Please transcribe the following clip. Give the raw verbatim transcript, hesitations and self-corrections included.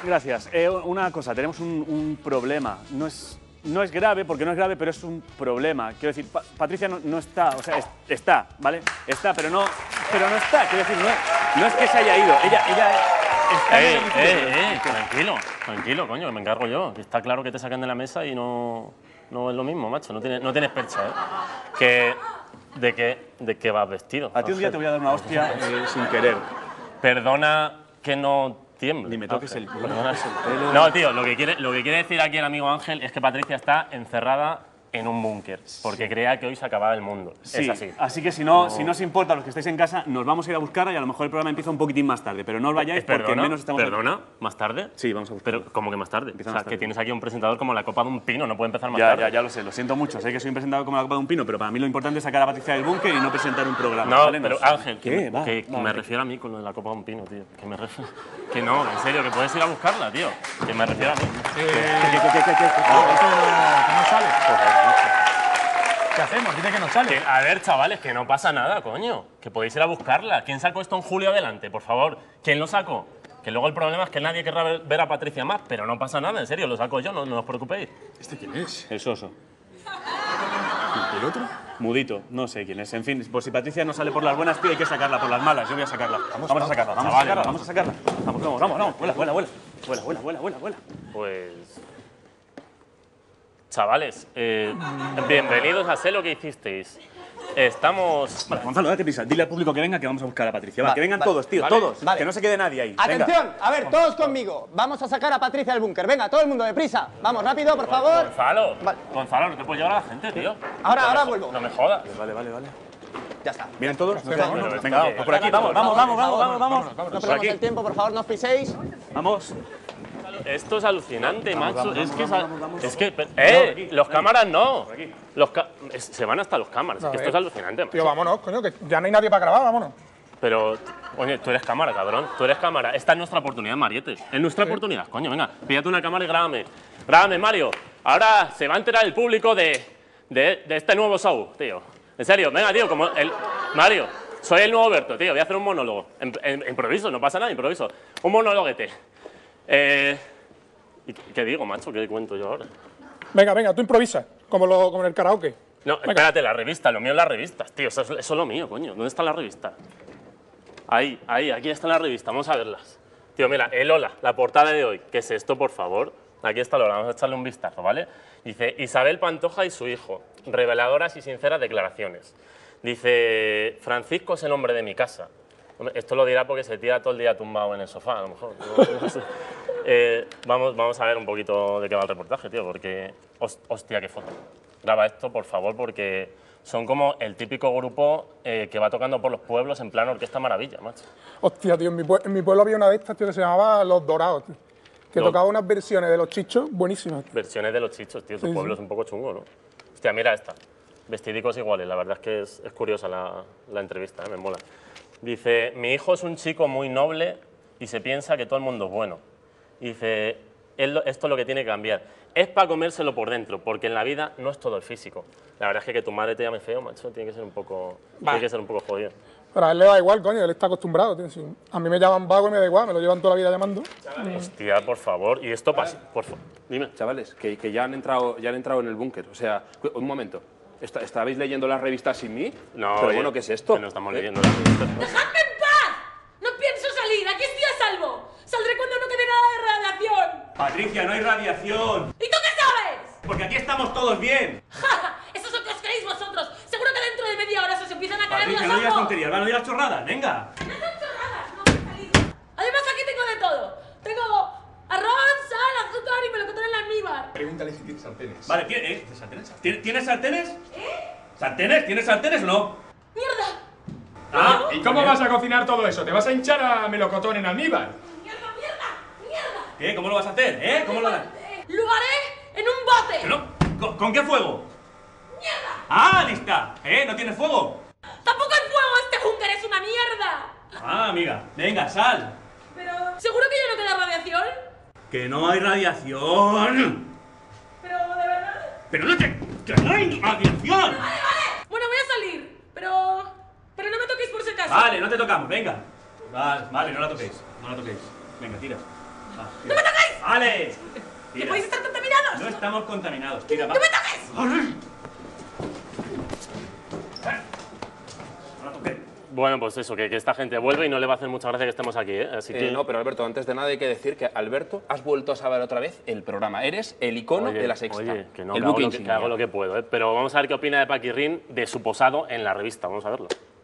Gracias. Eh, una cosa, tenemos un, un problema. No es, no es grave, porque no es grave, pero es un problema. Quiero decir, pa Patricia no, no está, o sea, es, está, ¿vale? Está, pero no, pero no está. Quiero decir, no, no es que se haya ido. Ella, ella está eh, en el eh, eh, tranquilo, tranquilo, coño, que me encargo yo. Está claro que te sacan de la mesa y no, no es lo mismo, macho. No tienes, no tienes percha, ¿eh? Que, ¿de qué, de qué vas vestido? A ti un día te voy a dar una hostia eh, sin querer. Perdona que no tiemble. Ni me toques el pelo. No, tío, lo que, quiere, lo que quiere decir aquí el amigo Ángel es que Patricia está encerrada en un búnker, porque sí. creía que hoy se acababa el mundo. Sí, es así. Así que si no, no, si no os importa, los que estáis en casa, nos vamos a ir a buscarla y a lo mejor el programa empieza un poquitín más tarde, pero no os vayáis porque ¿Perdona? menos estamos... ¿Perdona? ¿Más tarde? Sí, vamos a buscarla. Pero, ¿cómo que más tarde? Empieza o sea, más tarde. que tienes aquí un presentador como la copa de un pino, no puede empezar más ya, tarde. Ya, ya lo sé, lo siento mucho. Sé que soy un presentador como la copa de un pino, pero para mí lo importante es sacar a Patricia del búnker y no presentar un programa. No, ¿vale? pero no, Ángel, ¿qué? que, Va, que, va, que me refiero a mí con lo de la copa de un pino, tío. Que me refiero... Que no, en serio, que puedes ir a buscarla, tío. Que me refiero a mí. Eh, ¿Qué, qué, qué, qué, qué? Que no sale. ¿Qué hacemos? Dice que no sale. Que, a ver, chavales, que no pasa nada, coño. Que podéis ir a buscarla. ¿Quién sacó esto en julio adelante, por favor? ¿Quién lo sacó? Que luego el problema es que nadie querrá ver, ver a Patricia más, pero no pasa nada, en serio, lo saco yo, no, no os preocupéis. ¿Este quién es? El soso. ¿Y el otro? Mudito, no sé quién es. En fin, por si Patricia no sale por las buenas, tío, hay que sacarla por las malas. Yo voy a sacarla. Vamos, vamos a sacarla, vamos a sacarla, vamos a sacarla. Vamos, vamos, vamos, vamos. Vuela, vuela, vuela. Vuela, vuela, vuela, vuela, vuela. Pues... Chavales, eh, bienvenidos a Sé lo que hicisteis. Estamos... Vale, Gonzalo, date prisa. Dile al público que venga, que vamos a buscar a Patricia. Va, Vale, que vengan vale, todos, tío, vale, todos. vale. Que no se quede nadie ahí. Atención, Venga. a ver, todos conmigo. Vamos a sacar a Patricia del búnker. Venga, todo el mundo, deprisa. Vamos, rápido, por favor. Gonzalo, Vale. Gonzalo, no te puedes llevar a la gente, tío. Ahora, No ahora me- vuelvo. No me jodas. Vale, vale, vale. Ya está. ¿Vienen todos? Sí, vámonos. Venga, Venga, vamos, por aquí, vamos, vamos, vamos, vamos, vamos, vamos. No Por perdamos aquí. el tiempo, por favor, no os piséis. Vamos. Esto es alucinante, macho. vamos, es vamos, que... es vamos, a- vamos, vamos. Es que... Por ¡Eh! aquí, Los por cámaras no. Por aquí. Los ca- es- se van hasta los cámaras. Es que esto es alucinante, macho. Tío, vámonos, coño, que ya no hay nadie para grabar, vámonos. Pero, oye, tú eres cámara, cabrón. Tú eres cámara. Esta es nuestra oportunidad, Mariette. Es nuestra oportunidad. Coño, venga, píllate una cámara y grábame. Grábame, Mario. Ahora se va a enterar el público de, de, de este nuevo show, tío. En serio, venga, tío, como el... Mario, soy el nuevo Berto, tío. Voy a hacer un monólogo. En, en- improviso, no pasa nada, improviso. Un monóloguete. Eh... ¿Y qué digo, macho? ¿Qué cuento yo ahora? Venga, venga, tú improvisa, como, lo, como en el karaoke. No, espérate, la revista, lo mío es las revistas, tío. Eso es, eso es lo mío, coño. ¿Dónde está la revista? Ahí, ahí, aquí está la revista, vamos a verlas. Tío, mira, el Lola, la portada de hoy. ¿Qué es esto, por favor? Aquí está Lola, vamos a echarle un vistazo, ¿vale? Dice, Isabel Pantoja y su hijo, reveladoras y sinceras declaraciones. Dice, Francisco es el hombre de mi casa. Hombre, esto lo dirá porque se tira todo el día tumbado en el sofá, a lo mejor. No, no sé. Eh, vamos, vamos a ver un poquito de qué va el reportaje, tío, porque... host- Hostia, qué foto. Graba esto, por favor, porque son como el típico grupo eh, que va tocando por los pueblos en plan Orquesta Maravilla, macho. Hostia, tío, en mi, pue- en mi pueblo había una de estas, tío, que se llamaba Los Dorados, tío. Que Los- tocaba unas versiones de Los Chichos buenísimas, tío. Versiones de los chichos, tío. Tu Sí, pueblo sí. es un poco chungo, ¿no? Hostia, mira esta. Vestidicos iguales. La verdad es que es, es curiosa la, la entrevista, ¿eh? Me mola. Dice, mi hijo es un chico muy noble y se piensa que todo el mundo es bueno. Dice, "Él lo- esto es lo que tiene que cambiar. Es para comérselo por dentro, porque en la vida no es todo el físico. La verdad es que que tu madre te llame feo, macho, tiene que ser un poco, tiene que ser un poco jodido. Pero a él le da igual, coño, él está acostumbrado, tío. Si a mí me llaman vago y me da igual, me lo llevan toda la vida llamando. Hostia, por favor. Y esto pasa, por favor. Dime. Chavales, que, que ya, han entrado, ya han entrado en el búnker. O sea, cu- un momento. ¿Está- ¿Estabais leyendo las revistas sin mí? No, Pero oye, bueno, ¿qué es esto? Que no estamos ¿Eh? leyendo las revistas. ¡Dejadme en paz! ¡No pienso salir! ¡Aquí estoy a salvo! ¡Saldré cuando no quede nada de radiación! Patricia, no hay radiación. ¿Y tú qué sabes? Porque aquí estamos todos bien. ¡Ja, ja! ¡Eso es lo que os creéis vosotros! ¡Seguro que dentro de media hora se os empiezan a caer Patricia, los no digas ojos! tonterías, va, no digas chorradas, venga. ¡No son chorradas! ¡No voy a salir! Además aquí tengo de todo. Tengo arroz, sal, azúcar y melocotón en almíbar. Pregúntale si tiene sartenes. Vale, ¿tiene- eh, ¿sartenes? ¿Tiene- ¿tienes sartenes? ¿Eh? ¿Sartenes? ¿Tienes sartenes o no? ¡Mierda! Ah, ¿Y cómo vas a cocinar todo eso? ¿Te vas a hinchar a melocotón en almíbar? ¡Mierda, mierda, mierda! ¿qué? ¿Cómo lo vas a hacer? ¿Eh? ¿Cómo lo vas a hacer? Eh, ¡Lo haré en un bote! ¿Pero? ¿Con, con qué fuego? ¡Mierda! ¡Ah, lista! ¿Eh? ¿No tienes fuego? ¡Tampoco el fuego! ¡Este búnker es una mierda! Ah, amiga, venga, sal. Pero... ¿Seguro que ya no queda radiación? Que no hay radiación. Pero, ¿de verdad? Pero no te... ¡Que no hay radiación! Vale, vale. Bueno, voy a salir, pero... Pero no me toquéis por si acaso. Vale, no te tocamos, venga. Vale, vale, no la toquéis, no la toquéis. Venga, tira. ¡No me toquéis! ¡Vale! ¡Que podéis estar contaminados! No estamos contaminados. Tira, va. ¡No me toques! No la toqué. Bueno, pues eso, que, que esta gente vuelve y no le va a hacer mucha gracia que estemos aquí, ¿eh? Así que... Eh, no, pero Alberto, antes de nada hay que decir que, Alberto, has vuelto a saber otra vez el programa. Eres el icono Oye, de la Sexta. Oye, que no, el que hago, buque lo que, que insignia. hago lo que puedo, ¿eh? Pero vamos a ver qué opina de Paquirrín de su posado en la revista. Vamos a verlo.